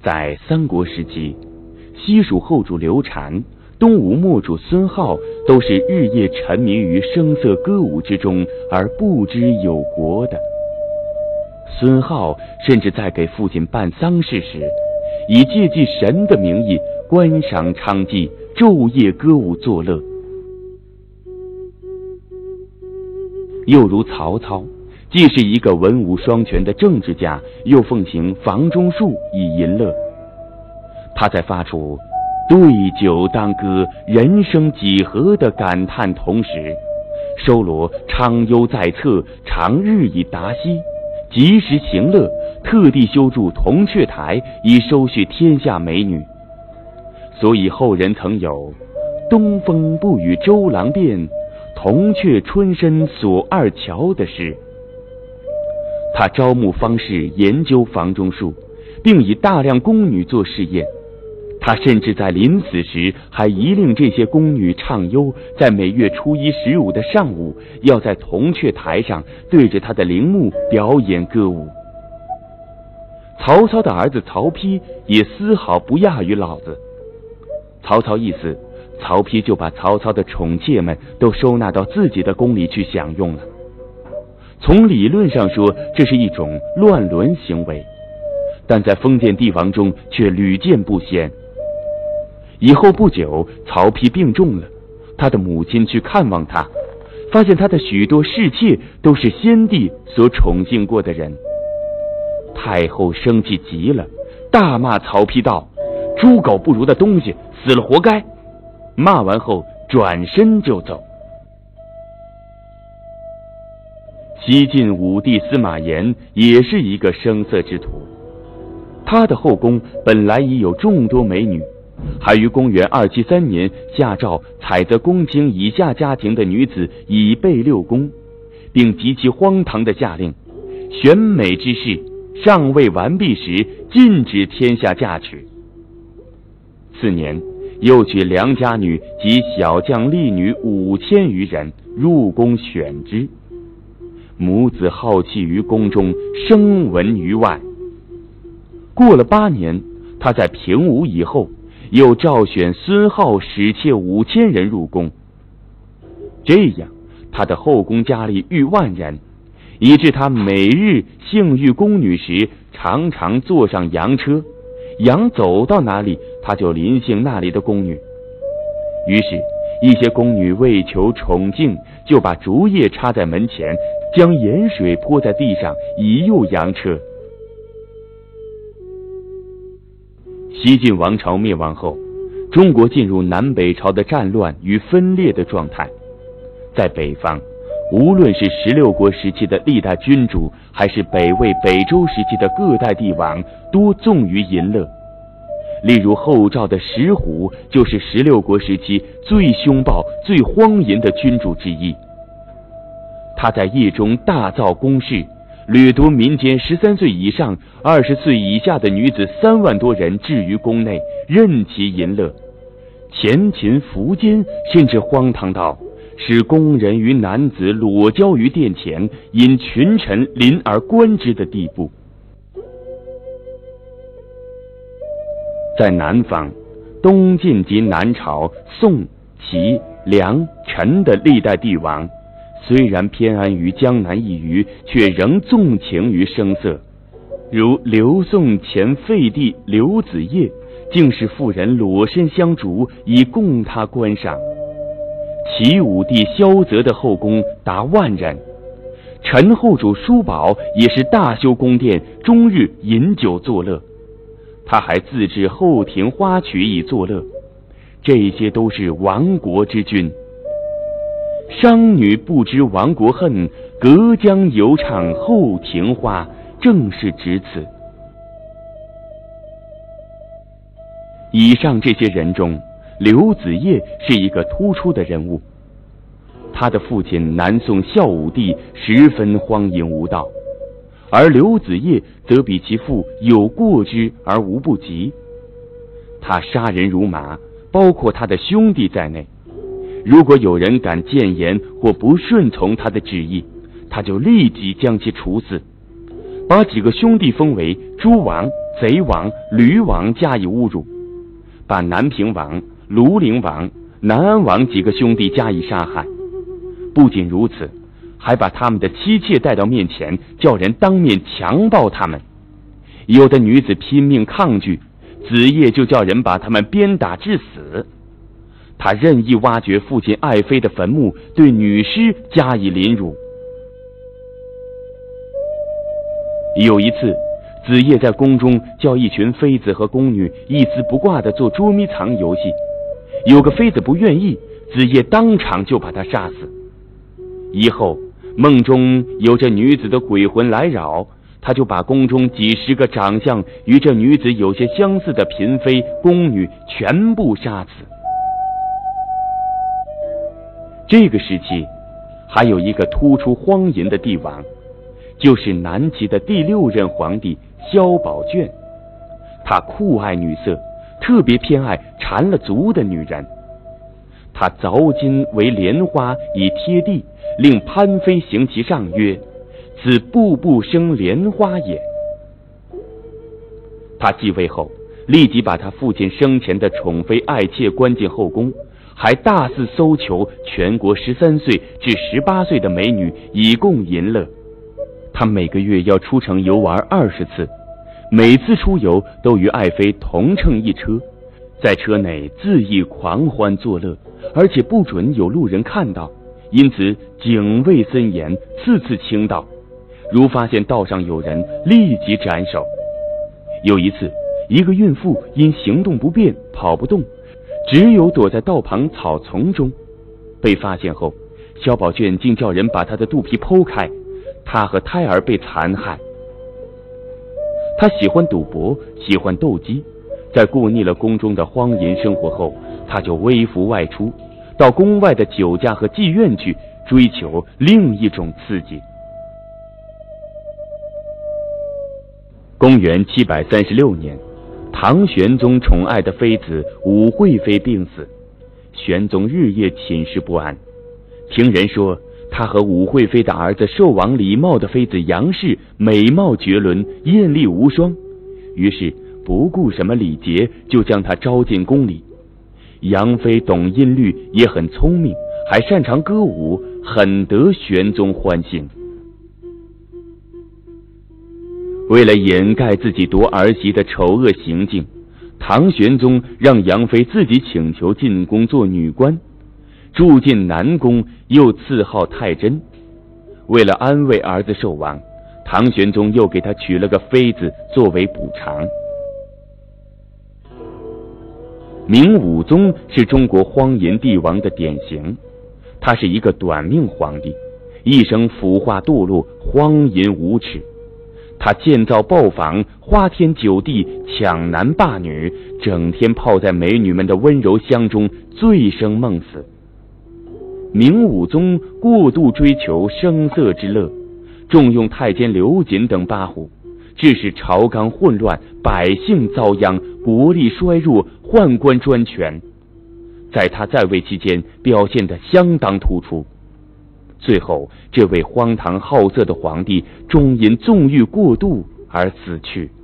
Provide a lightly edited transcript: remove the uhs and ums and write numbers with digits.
在三国时期，西蜀后主刘禅、东吴末主孙皓都是日夜沉迷于声色歌舞之中而不知有国的。孙皓甚至在给父亲办丧事时，以借祭神的名义观赏娼妓，昼夜歌舞作乐。又如曹操，既是一个文武双全的政治家，又奉行房中术以淫乐。他在发出对酒当歌，人生几何的感叹同时，收罗昌幽在侧，常日以达息，及时行乐，特地修筑铜雀台，以收续天下美女。所以后人曾有东风不与周郎便，铜雀春深锁二乔的诗。他招募方士，研究房中术，并以大量宫女做试验。他甚至在临死时还遗令这些宫女唱幽，在每月初一、15的上午，要在铜雀台上对着他的陵墓表演歌舞。曹操的儿子曹丕也丝毫不亚于老子。曹操一死，曹丕就把曹操的宠妾们都收纳到自己的宫里去享用了。从理论上说，这是一种乱伦行为，但在封建帝王中却屡见不鲜。以后不久，曹丕病重了，他的母亲去看望他，发现他的许多侍妾都是先帝所宠幸过的人。太后生气极了，大骂曹丕道：“猪狗不如的东西，死了活该！”骂完后转身就走。西晋武帝司马炎也是一个声色之徒，他的后宫本来已有众多美女，还于公元273年下诏采择公卿以下家庭的女子以备六宫，并极其荒唐的下令，选美之事尚未完毕时，禁止天下嫁娶。次年，又取良家女及小将丽女5000余人入宫选之，母子好气于宫中，声闻于外。过了8年，他在平武以后，又召选孙皓使妾5000人入宫。这样，他的后宫佳丽逾万人，以致他每日幸遇宫女时，常常坐上羊车，羊走到哪里，他就临幸那里的宫女。于是一些宫女为求宠幸，就把竹叶插在门前，将盐水泼在地上，以诱羊车。西晋王朝灭亡后，中国进入南北朝的战乱与分裂的状态。在北方，无论是16国时期的历代君主，还是北魏、北周时期的各代帝王，多纵于淫乐。例如后赵的石虎，就是16国时期最凶暴、最荒淫的君主之一。他在夜中大造宫室，掠夺民间13岁以上、20岁以下的女子3万多人，置于宫内，任其淫乐，前秦苻奸，甚至荒唐到使宫人与男子裸交于殿前，引群臣临而观之的地步。在南方，东晋及南朝、宋、齐、梁、陈的历代帝王，虽然偏安于江南一隅，却仍纵情于声色。如刘宋前废帝刘子业，竟使妇人裸身相逐，以供他观赏。齐武帝萧泽的后宫达万人，陈后主叔宝也是大修宫殿，终日饮酒作乐。他还自制后庭花曲以作乐，这些都是亡国之君。商女不知亡国恨，隔江犹唱后庭花，正是指此。以上这些人中，刘子业是一个突出的人物。他的父亲南宋孝武帝十分荒淫无道，而刘子业则比其父有过之而无不及。他杀人如麻，包括他的兄弟在内。如果有人敢谏言或不顺从他的旨意，他就立即将其处死，把几个兄弟封为诸王、 贼王、驴王加以侮辱，把南平王、庐陵王、南安王几个兄弟加以杀害。不仅如此，还把他们的妻妾带到面前，叫人当面强暴他们。有的女子拼命抗拒，子夜就叫人把他们鞭打致死。他任意挖掘父亲爱妃的坟墓，对女尸加以凌辱。有一次，子夜在宫中叫一群妃子和宫女一丝不挂地做捉迷藏游戏，有个妃子不愿意，子夜当场就把她杀死。以后梦中有这女子的鬼魂来扰，他就把宫中几十个长相与这女子有些相似的嫔妃、宫女全部杀死。这个时期还有一个突出荒淫的帝王，就是南齐的第6任皇帝萧宝卷。他酷爱女色，特别偏爱缠了足的女人。他凿金为莲花以贴地，令潘妃行其上曰：此步步生莲花也。他继位后，立即把他父亲生前的宠妃爱妾关进后宫，还大肆搜求全国13岁至18岁的美女，以供淫乐。他每个月要出城游玩20次，每次出游都与爱妃同乘一车，在车内恣意狂欢作乐，而且不准有路人看到，因此警卫森严，次次倾倒。如发现道上有人，立即斩首。有一次，一个孕妇因行动不便，跑不动，只有躲在道旁草丛中。被发现后，萧宝卷竟叫人把她的肚皮剖开，她和胎儿被残害。他喜欢赌博，喜欢斗鸡，在过腻了宫中的荒淫生活后，他就微服外出，到宫外的酒家和妓院去追求另一种刺激。公元736年，唐玄宗宠爱的妃子武惠妃病死，玄宗日夜寝食不安。听人说，他和武惠妃的儿子寿王李瑁的妃子杨氏美貌绝伦，艳丽无双，于是不顾什么礼节，就将她招进宫里。杨妃懂音律，也很聪明，还擅长歌舞，很得玄宗欢心。为了掩盖自己夺儿媳的丑恶行径，唐玄宗让杨妃自己请求进宫做女官，住进南宫，又赐号太真。为了安慰儿子寿王，唐玄宗又给他娶了个妃子作为补偿。明武宗是中国荒淫帝王的典型，他是一个短命皇帝，一生腐化堕落，荒淫无耻。他建造豹房，花天酒地，抢男霸女，整天泡在美女们的温柔乡中，醉生梦死。明武宗过度追求声色之乐，重用太监刘瑾等跋扈，致使朝纲混乱，百姓遭殃，国力衰弱，宦官专权。在他在位期间表现得相当突出。最后，这位荒唐好色的皇帝终因纵欲过度而死去。